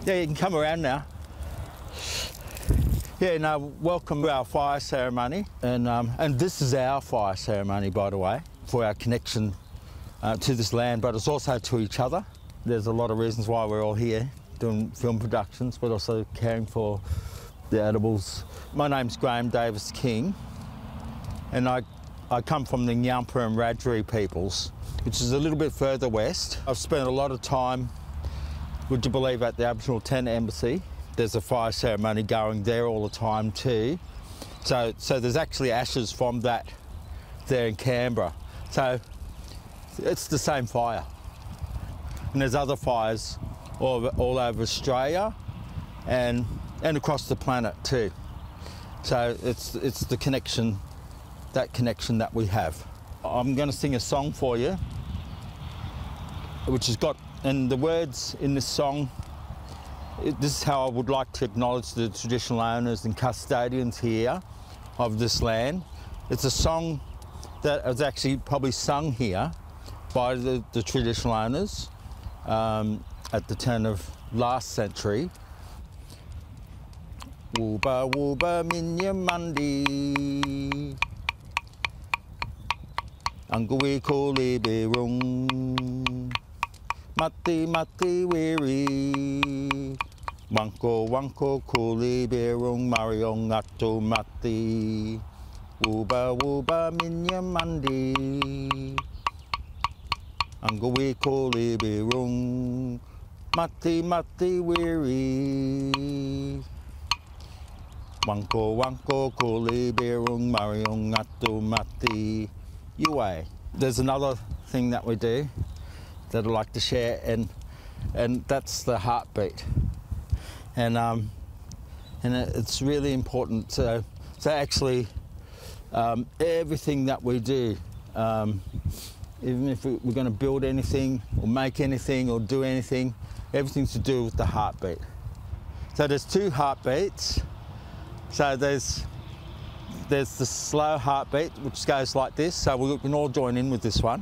Yeah, you can come around now. Yeah, no, welcome to our fire ceremony. And this is our fire ceremony, by the way, for our connection to this land, but it's also to each other. There's a lot of reasons why we're all here doing film productions, but also caring for the animals. My name's Graham Davis King, and I come from the Nyampa and Wiradjuri peoples, which is a little bit further west. I've spent a lot of time, would you believe, at the Aboriginal Tent Embassy. There's a fire ceremony going there all the time too. So there's actually ashes from that there in Canberra. So it's the same fire. And there's other fires all over Australia and across the planet too. So it's the connection, that connection that we have. I'm going to sing a song for you, which has got, and the words in this song, this is how I would like to acknowledge the traditional owners and custodians here of this land. It's a song that was actually probably sung here by the traditional owners at the turn of last century. Wooba wooba minya mandi Angui koli berung Mati mati wiri Wanko wanko koli berung Mariong ato mati Wooba wooba minya mandi Angui koli berung Mati mati wiri Wanko wanko koli berung Mariong ato mati Yue. There's another thing that we do that I'd like to share, and that's the heartbeat. And it's really important. So actually, everything that we do, even if we're going to build anything or make anything or do anything, everything's to do with the heartbeat. So there's two heartbeats. So there's the slow heartbeat, which goes like this. So we can all join in with this one.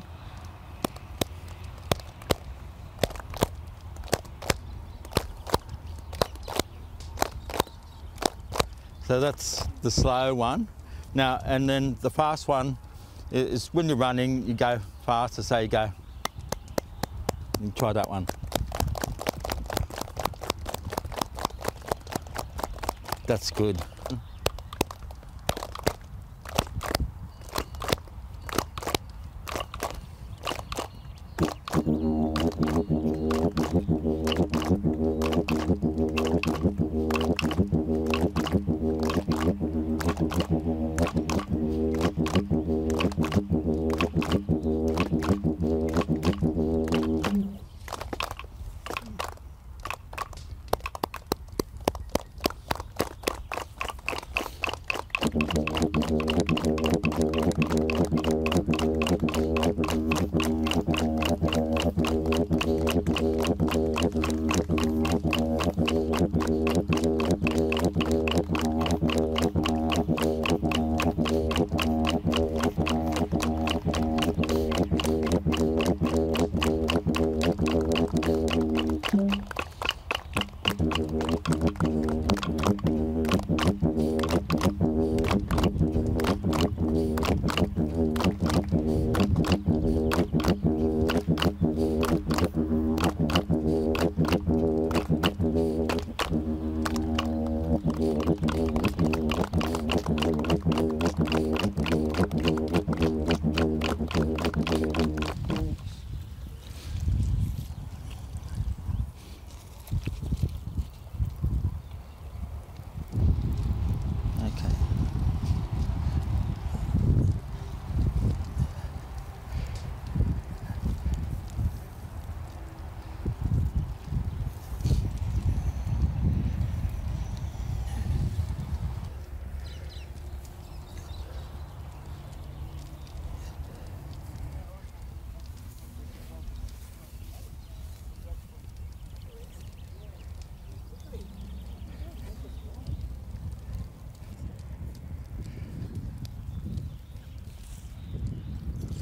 So that's the slow one. Now, and then the fast one is when you're running, you go faster, so you go. You try that one. That's good.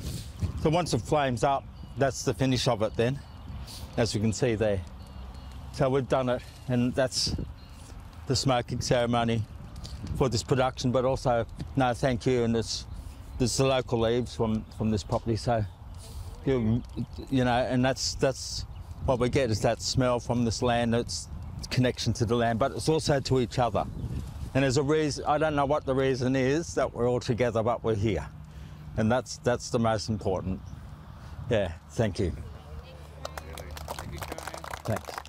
So once it flames up, that's the finish of it then, as you can see there. So we've done it, and that's the smoking ceremony for this production, but also, no, thank you, and it's the local leaves from this property, so, you know, and that's what we get, is that smell from this land, it's connection to the land, but it's also to each other. And there's a reason, I don't know what the reason is, that we're all together, but we're here. And that's the most important. Yeah, thank you. Thank you, Karen. Thanks.